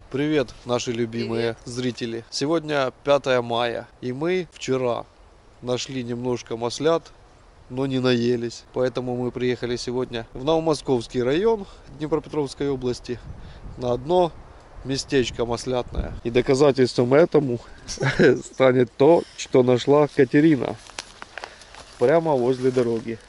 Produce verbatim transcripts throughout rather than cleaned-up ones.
Привет, наши любимые Привет. зрители. Сегодня пятое мая, и мы вчера нашли немножко маслят, но не наелись. Поэтому мы приехали сегодня в Новомосковский район Днепропетровской области на одно местечко маслятное. И доказательством этому станет то, что нашла Катерина прямо возле дороги.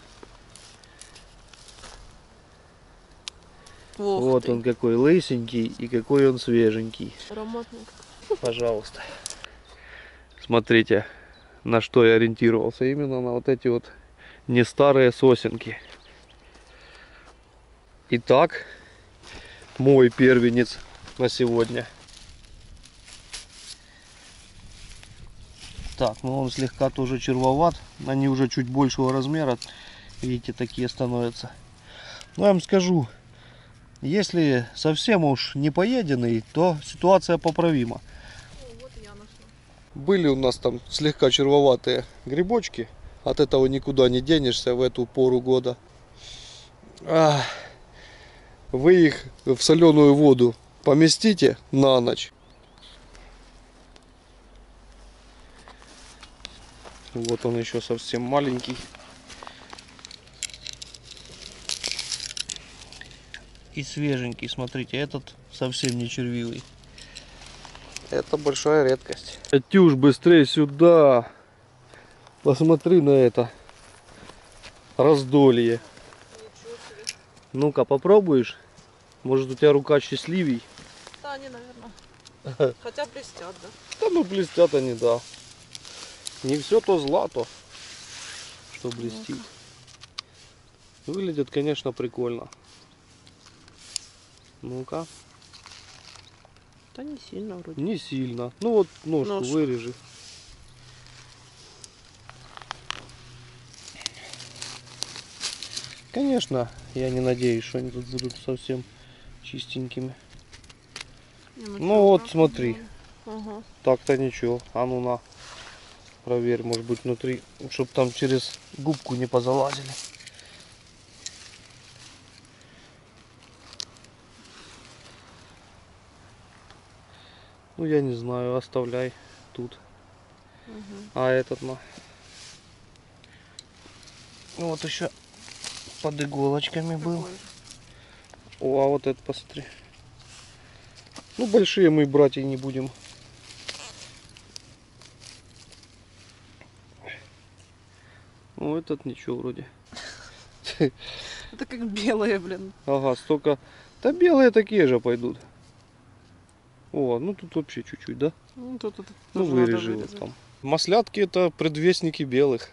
Ох вот ты. Он какой лысенький и какой он свеженький. Ароматный. Пожалуйста. Смотрите, на что я ориентировался. Именно на вот эти вот не старые сосенки. Итак, мой первенец на сегодня. Так, ну он слегка тоже червоват. Они уже чуть большего размера. Видите, такие становятся. Но я вам скажу, если совсем уж не поеденный, то ситуация поправима. Вот я нашла. Были у нас там слегка червоватые грибочки. От этого никуда не денешься в эту пору года. Ах, вы их в соленую воду поместите на ночь. Вот он еще совсем маленький. И свеженький, смотрите, этот совсем не червивый. Это большая редкость. Катюш, быстрее сюда. Посмотри на это раздолье. Ну-ка, попробуешь? Может, у тебя рука счастливей? Да, они, наверное. Хотя блестят, да? Да ну блестят они, да. Не все то злато, что блестит. Выглядит, конечно, прикольно. Ну-ка. Да не сильно вроде. Не сильно. Ну вот ножку Ножку. вырежи. Конечно, я не надеюсь, что они тут будут совсем чистенькими. Ну, ну вот, смотри. Ага. Так-то ничего. А ну на. Проверь, может быть внутри, чтобы там через губку не позалазили. Ну я не знаю, оставляй тут. Угу. А этот на. Ну вот еще под иголочками был. О, а вот этот посмотри. Ну большие мы брать и не будем. Ну этот ничего вроде. Это как белые, блин. Ага, столько. Да белые такие же пойдут. О, ну тут вообще чуть-чуть, да? Ну, тут, тут Ну вырежи вот там. Маслятки это предвестники белых.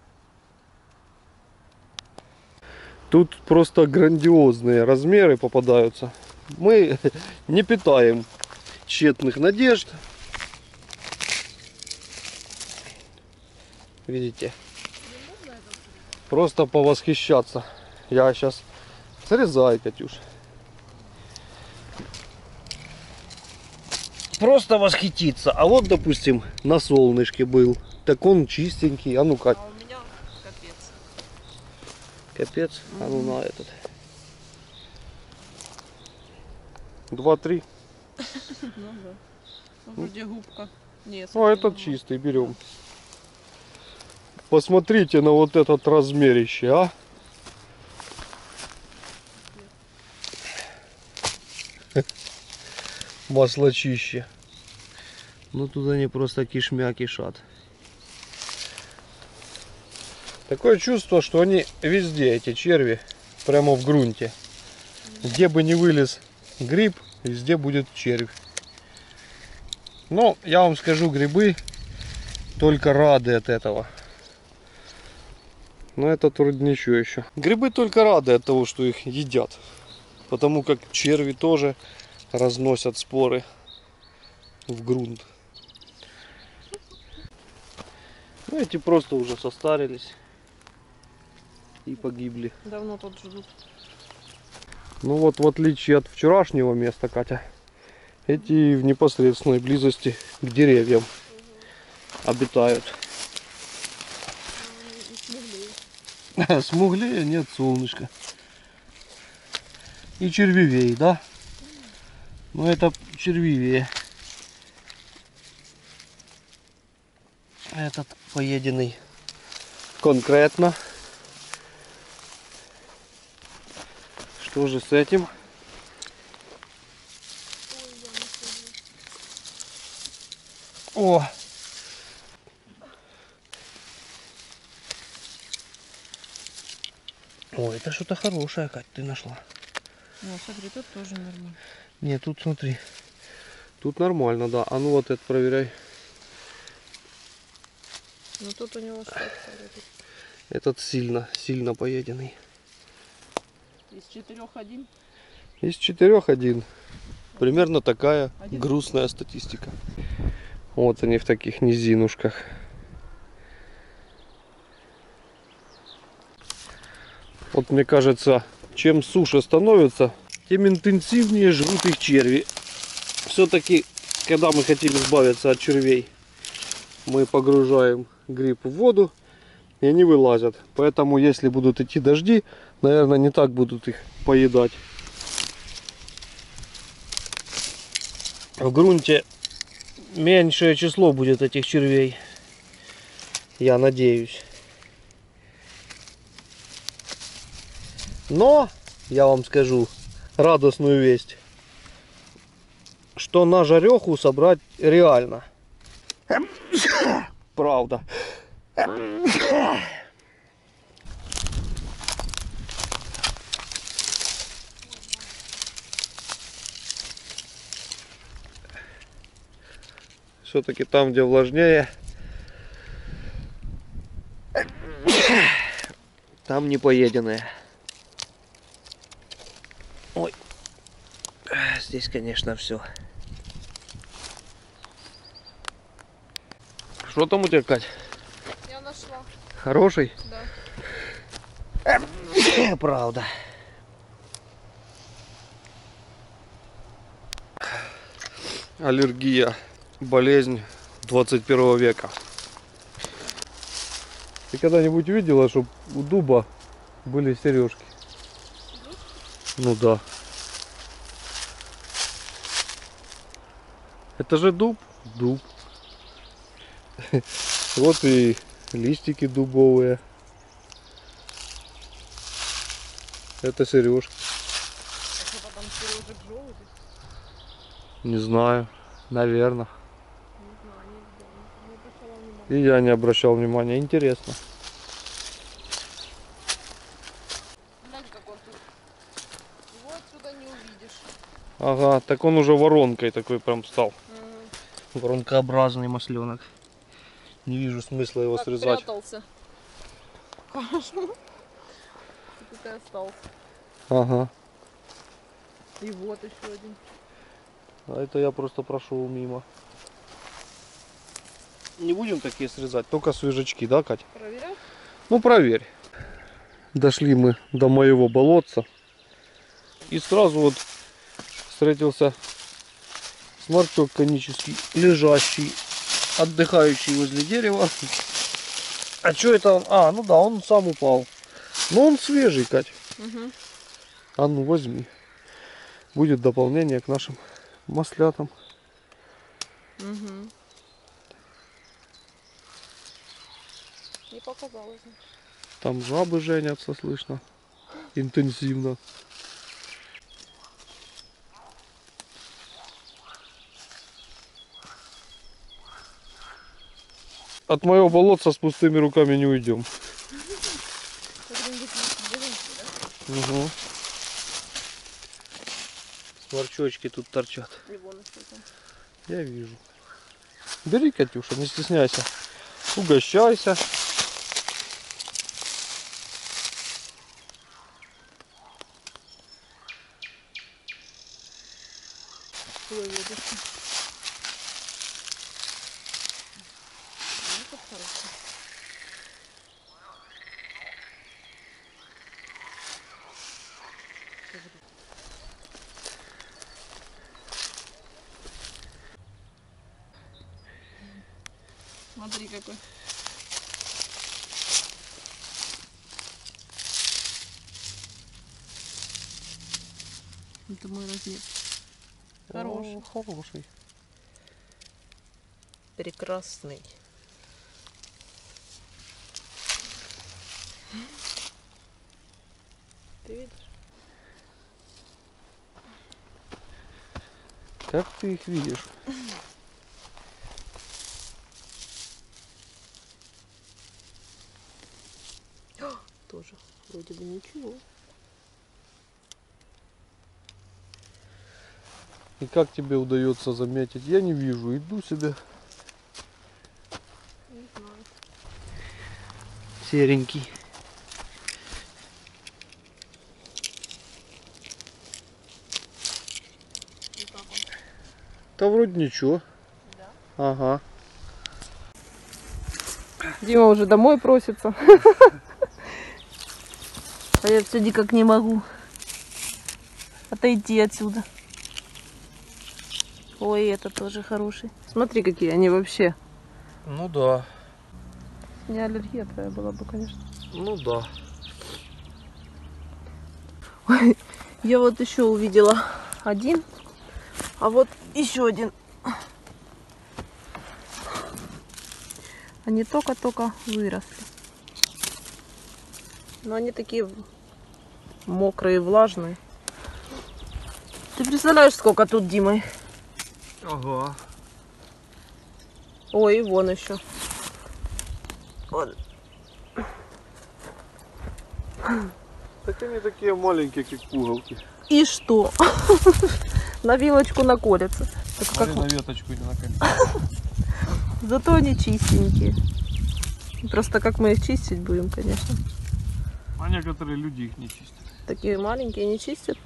Тут просто грандиозные размеры попадаются. Мы не питаем тщетных надежд. Видите? Просто повосхищаться. Я сейчас срезаю, Катюш. Просто восхититься. А вот, допустим, на солнышке был. Так он чистенький. А ну-ка. А у меня капец. Капец. А ну на этот. Два-три. Ну да. Вроде губка. Нет. Ну, а этот чистый берем. Посмотрите на вот этот размерище, а. Маслочище. Ну туда они просто кишмя кишат. Такое чувство, что они везде, эти черви, прямо в грунте. Где бы ни вылез гриб, везде будет червь. Но я вам скажу, грибы только рады от этого. Но этот вроде ничего еще. Грибы только рады от того, что их едят. Потому как черви тоже разносят споры в грунт. Ну, эти просто уже состарились и погибли. Давно тут живут. Ну вот, в отличие от вчерашнего места, Катя, эти в непосредственной близости к деревьям угу. обитают. Смуглее. Смуглее, нет, солнышко. И червивей, да? Но это червивее. Этот поеденный конкретно. Что же с этим? О! О, это что-то хорошее, Кать, ты нашла. Ну, смотри, тут тоже нормально. Нет, тут смотри. Тут нормально, да. А ну вот это проверяй. Ну тут у него что-то. Этот сильно, сильно поеденный. Из четырех один. Из четырех один. Примерно такая Один. грустная статистика. Вот они в таких низинушках. Вот мне кажется, чем суше становится, тем интенсивнее жрут их черви. Все-таки, когда мы хотим избавиться от червей, мы погружаем гриб в воду, и они вылазят. Поэтому, если будут идти дожди, наверное, не так будут их поедать. В грунте меньшее число будет этих червей. Я надеюсь. Но, я вам скажу радостную весть, что на жареху собрать реально. Правда. Все-таки там, где влажнее, там не поеденные. Ой, здесь, конечно, все. Что там у тебя, Кать? Я нашла. Хороший? Да. Правда. Аллергия. Болезнь двадцать первого века. Ты когда-нибудь видела, чтобы у дуба были сережки? Ну да. Это же дуб? Дуб. Вот и листики дубовые. Это сережки. А что потом сережек желтый? Не знаю. Наверное. Не знаю, не видела. Не обращала внимания. И я не обращал внимания. Интересно. Глянь, как он тут. Его отсюда не увидишь. Ага, так он уже воронкой такой прям стал. Угу. Воронкообразный масленок. Не вижу смысла его Так срезать. прятался. Хорошо. Тут и остался. Ага. И вот еще один. А это я просто прошел мимо. Не будем такие срезать, только свежачки, да, Кать? Проверять? Ну, проверь. Дошли мы до моего болотца. И сразу вот встретился сморчок конический, лежащий, отдыхающий возле дерева. А что это он? А, ну да, он сам упал. Но он свежий, Кать. Угу. А ну, возьми. Будет дополнение к нашим маслятам. Угу. Не показалось. Там жабы женятся, слышно. Интенсивно. От моего болотца с пустыми руками не уйдем. Угу. Сморчочки тут торчат. И вон еще там. Я вижу. Бери, Катюша, не стесняйся. Угощайся. Ой, водочка. Ну, как хорошо. Смотри какой. Это мой размер. Хороший. О, хороший. Прекрасный. Ты видишь? Как ты их видишь? Тоже вроде бы ничего. И как тебе удается заметить? Я не вижу, иду себе. Не знаю. Серенький. И как он? Да вроде ничего. Да? Ага. Дима уже домой просится. А я все никак не могу отойти отсюда. Ой, это тоже хороший. Смотри, какие они вообще. Ну да. Не аллергия твоя была бы, конечно. Ну да. Ой, я вот еще увидела один, а вот еще один. Они только-только выросли. Но они такие мокрые, влажные. Ты представляешь, сколько тут, Дима? Ага. Ой, и вон еще. Вон. Так они такие маленькие, как пуговки. И что? На вилочку наколятся. Только Смотри как... на веточку не на кольцо. Зато они чистенькие. Просто как мы их чистить будем, конечно. А некоторые люди их не чистят. Такие маленькие не чистят.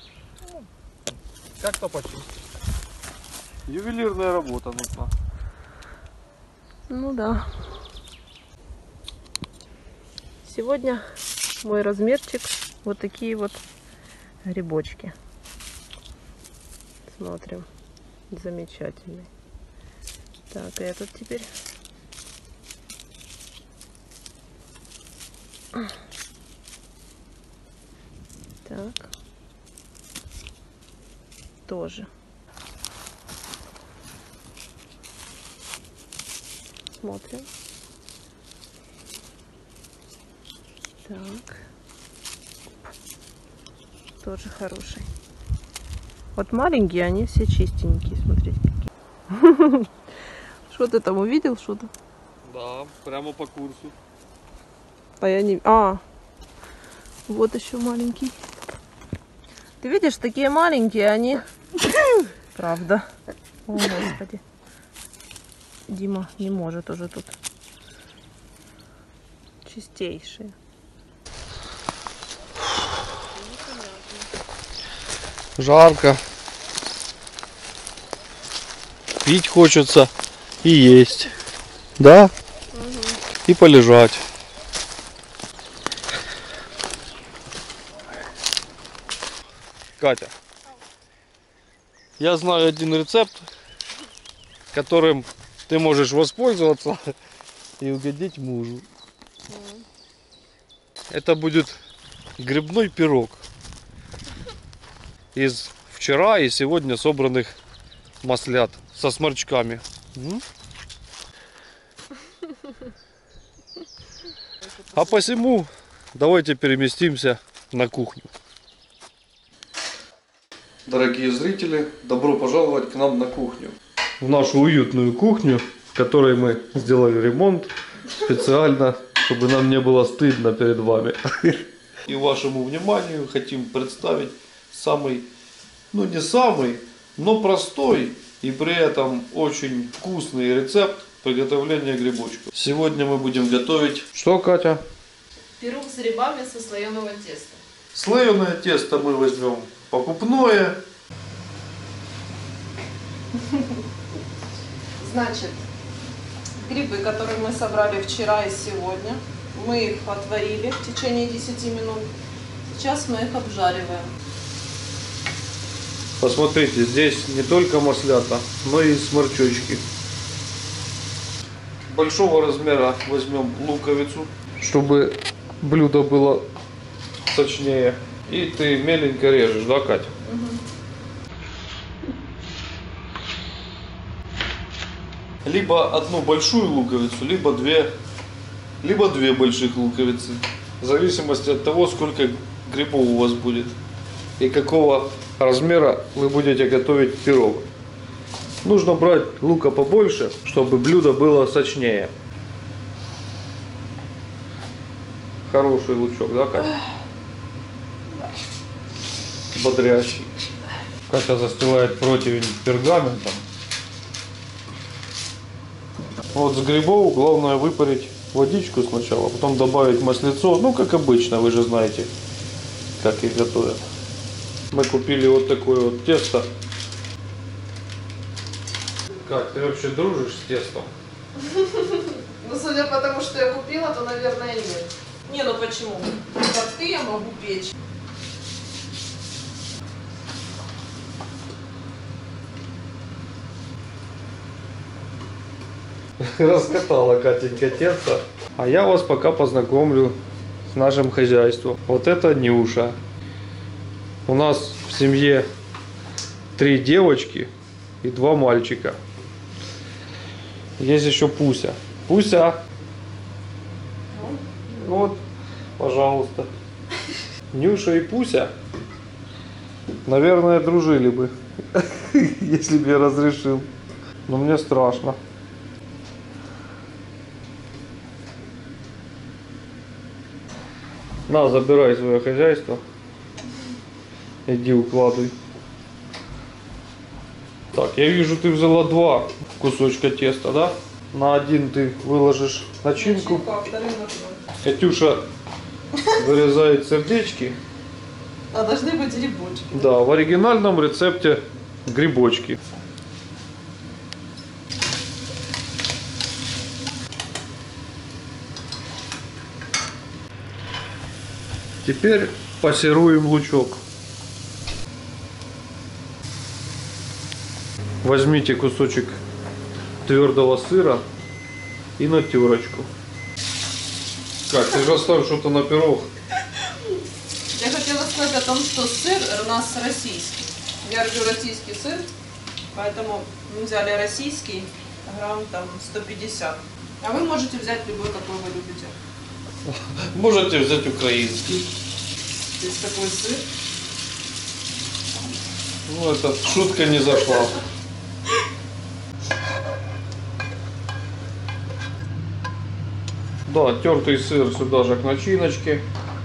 Как-то почистить. Ювелирная работа нужна. Ну да. Сегодня мой размерчик вот такие вот грибочки. Смотрим. Замечательный. Так, этот теперь. Так. Тоже. Смотрим. Так. Тоже хороший. Вот маленькие, они все чистенькие. Смотрите, какие. Что ты там увидел что-то? Да, прямо по курсу. А я не... А, вот еще маленький. Ты видишь, такие маленькие, они... Правда. О, Господи. Дима не может уже тут. Чистейшие. Жарко. Пить хочется и есть. Да? Угу. И полежать. Катя, я знаю один рецепт, которым ты можешь воспользоваться и угодить мужу. Это будет грибной пирог из вчера и сегодня собранных маслят со сморчками. М? А посему давайте переместимся на кухню. Дорогие зрители, добро пожаловать к нам на кухню. В нашу уютную кухню, в которой мы сделали ремонт специально, чтобы нам не было стыдно перед вами. И вашему вниманию хотим представить самый, ну не самый, но простой и при этом очень вкусный рецепт приготовления грибочков. Сегодня мы будем готовить... Что, Катя? Пирог с грибами со слоеного теста. Слоеное тесто мы возьмем покупное. Значит, грибы, которые мы собрали вчера и сегодня, мы их отварили в течение десяти минут. Сейчас мы их обжариваем. Посмотрите, здесь не только маслята, но и сморчочки. Большого размера возьмем луковицу, чтобы блюдо было сочнее. И ты меленько режешь, да, Катя? Угу. Либо одну большую луковицу, либо две, либо две больших луковицы. В зависимости от того, сколько грибов у вас будет и какого размера вы будете готовить пирог. Нужно брать лука побольше, чтобы блюдо было сочнее. Хороший лучок, да, Катя? Бодрящий. Катя застилает противень пергаментом. Вот с грибов главное выпарить водичку сначала, потом добавить маслицо. Ну, как обычно, вы же знаете, как их готовят. Мы купили вот такое вот тесто. Как, ты вообще дружишь с тестом? Ну, судя по тому, что я купила, то, наверное, нет. Не, ну почему? Торты я могу печь. Раскатала Катенька тесто. А я вас пока познакомлю с нашим хозяйством. Вот это Нюша. У нас в семье три девочки и два мальчика. Есть еще Пуся. Пуся. Вот, пожалуйста. Нюша и Пуся, наверное, дружили бы, если бы я разрешил. Но мне страшно. На, забирай свое хозяйство. Иди укладывай. Так, я вижу, ты взяла два кусочка теста, да? На один ты выложишь начинку. Начинку, а вторым на дно. Катюша вырезает сердечки. А должны быть грибочки. Да, в оригинальном рецепте грибочки. Теперь пассируем лучок. Возьмите кусочек твердого сыра и на терочку. Как, ты же оставил что-то на пирог? Я хотела сказать о том, что сыр у нас российский. Я люблю российский сыр, поэтому мы взяли российский, грамм там сто пятьдесят. А вы можете взять любой, какой вы любите. Можете взять украинский. Здесь такой сыр. Ну, эта шутка не зашла. Да, тертый сыр сюда же к начиночке.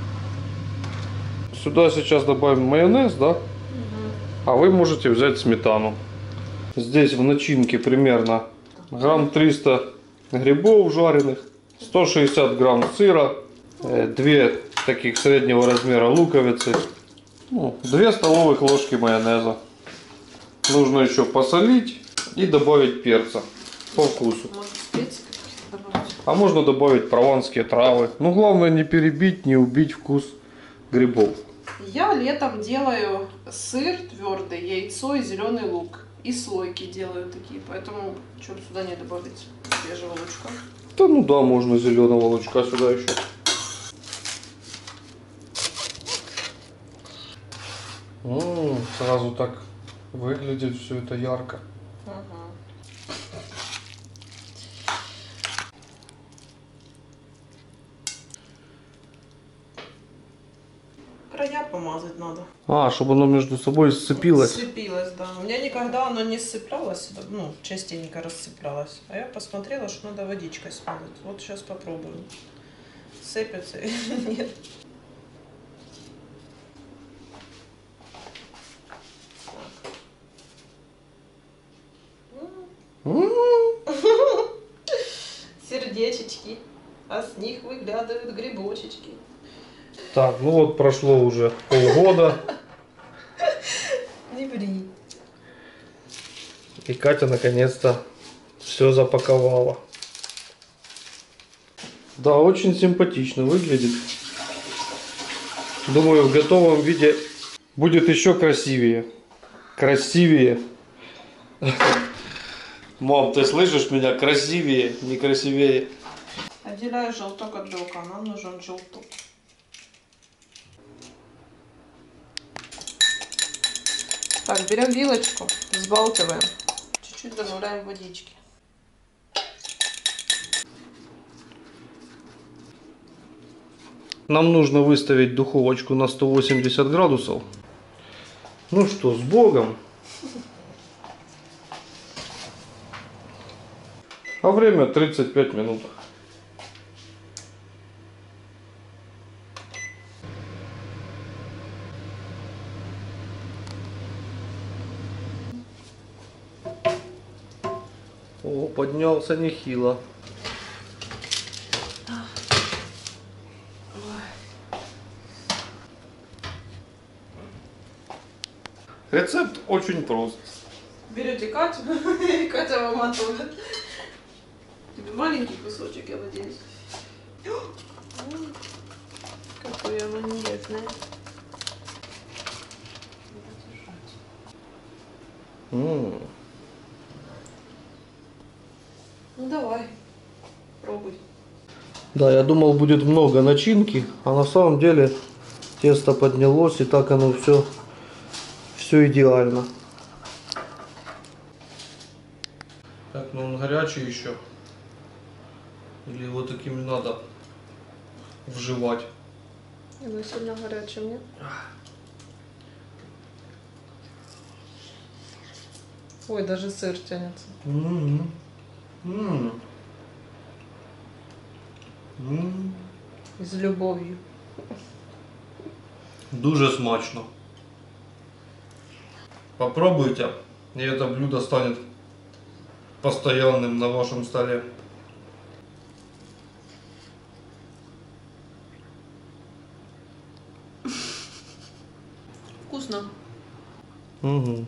Сюда сейчас добавим майонез, да? Угу. А вы можете взять сметану. Здесь в начинке примерно грамм триста грибов жареных, сто шестьдесят грамм сыра, две таких среднего размера луковицы, ну, две столовых ложки майонеза. Нужно еще посолить и добавить перца по вкусу. Может, специи какие-то добавить? А можно добавить прованские травы. Ну, главное не перебить, не убить вкус грибов. Я летом делаю сыр твердый, яйцо и зеленый лук. И слойки делаю такие, поэтому что сюда не добавить свежего лучка. Да ну да, можно зеленого лучка сюда еще. М-м, сразу так выглядит все это ярко. Ага. Края помазать надо. А, чтобы оно между собой сцепилось. Сцепилось, да. У меня никогда оно не сцеплялось, ну, частенько расцеплялось. А я посмотрела, что надо водичкой смазать. Вот сейчас попробую. Сцепится или нет. Сердечечки, а с них выглядывают грибочечки. Так, ну вот прошло уже полгода. Не ври. И Катя наконец-то все запаковала. Да, очень симпатично выглядит. Думаю, в готовом виде будет еще красивее. Красивее. Мам, ты слышишь меня? Красивее, не красивее. Отделяю желток от белка. Нам нужен желток. Так, берем вилочку, взбалтываем. Чуть-чуть добавляем водички. Нам нужно выставить духовочку на сто восемьдесят градусов. Ну что, с Богом. А время тридцать пять минут. О, поднялся нехило. Рецепт очень прост. Берете Катю, и Катя вам готовит. Тебе маленький кусочек, я надеюсь. Какое манерное. М. Ну давай, пробуй. Да, я думал, будет много начинки, а на самом деле тесто поднялось, и так оно все, все идеально. Так, ну он горячий еще. Или его такими надо вживать? Оно сильно горячее, нет? Ой, даже сыр тянется. М-м. М. М. С любовью. Дуже смачно. Попробуйте, и это блюдо станет постоянным на вашем столе. Вкусно. Угу.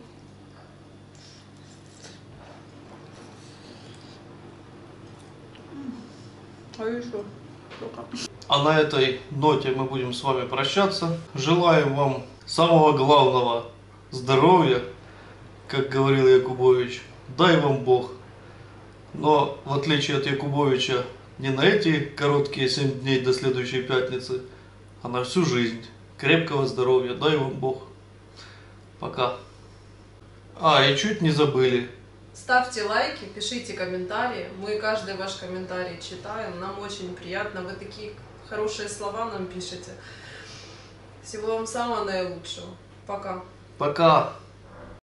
А еще? А на этой ноте мы будем с вами прощаться. Желаем вам самого главного здоровья, как говорил Якубович. Дай вам Бог. Но в отличие от Якубовича, не на эти короткие семь дней до следующей пятницы, а на всю жизнь. Крепкого здоровья. Дай вам Бог. Пока. А, и чуть не забыли. Ставьте лайки, пишите комментарии. Мы каждый ваш комментарий читаем. Нам очень приятно. Вы такие хорошие слова нам пишете. Всего вам самого наилучшего. Пока. Пока.